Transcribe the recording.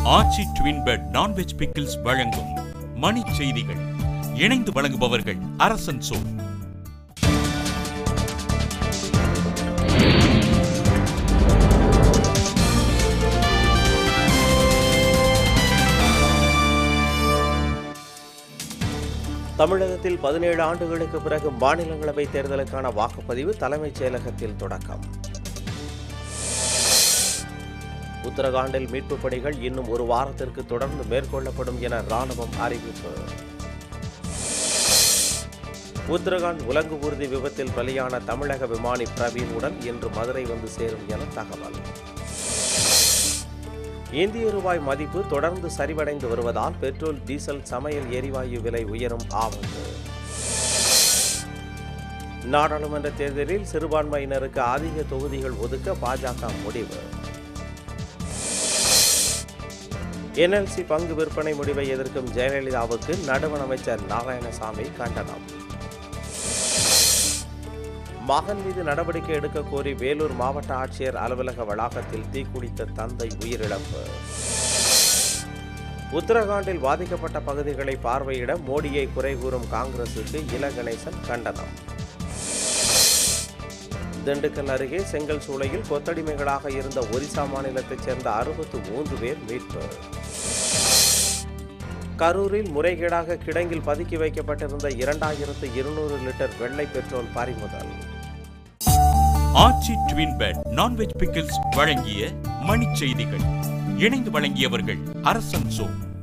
ஆச்சி twin pet non veg pickles வழங்கும் மணி செய்திகள். இணைந்து வழங்குபவர்கள் அரசன் சோ. தமிழகத்தில் 17 ஆண்டுகளுக்கு பிறகு மாநிலங்களவை தேர்தலுக்கான வாக்குப்பதிவு தலைமைச் செயலகத்தில் தொடக்கம். உத்தரகாண்டில் மீட்புப் பணிகள் இன்னும் ஒரு வாரத்திற்கு தொடர்ந்து மேற்கொள்ளப்படும் என ராணுவம் அறிவிப்பு. உத்தரகாண்ட் உலங்கு ஊர்தி விபத்தில் பலியான தமிழக விமானி பிரவீன் உடல் இன்று மதுரை வந்து சேரும் என தகவல். இந்திய ரூபாய் மதிப்பு தொடர்ந்து சரிவடைந்து வருவதால் பெட்ரோல், டீசல், சமையல் எரிவாயு விலை உயரும் ஆபத்து. நாடாளுமன்ற தேர்தலில் சிறுபான்மையினருக்கு அதிக தொகுதிகள் ஒதுக்க பாஜக முடிவு. NLC பங்கு விற்பனை முடிவை எதிர்க்கும் ஜெயலலிதாவுக்கு நடுவண் அமைச்சர் நாராயணசாமி கண்டனம். மகன் மீது நடவடிக்கை எடுக்க கோரி வேலூர் மாவட்ட ஆட்சியர் அலுவலக வளாகத்தில் தீக்குளித்த தந்தை உயிரிழப்பு. உத்தரகாண்டில் பாதிக்கப்பட்ட பகுதிகளை பார்வையிட மோடியை குறை கூறும் காங்கிரசுக்கு இல கணேசன் கண்டனம். திண்டுக்கல் அருகே செங்கல் சூளையில் கொத்தடிமைகளாக இருந்த ஒரிசா மாநிலத்தைச் சேர்ந்த 63 பேர் மீட்பு. கரூரில் முறைகேடாக கிடங்கில் பதுக்கி வைக்கப்பட்டிருந்த 2200 லிட்டர் வெள்ளை பெட்ரோல் பறிமுதல். Aachi twin pet non veg pickles வழங்கிய மணி செய்திகள். இணைந்து வழங்கியவர்கள் அரசன் சோ.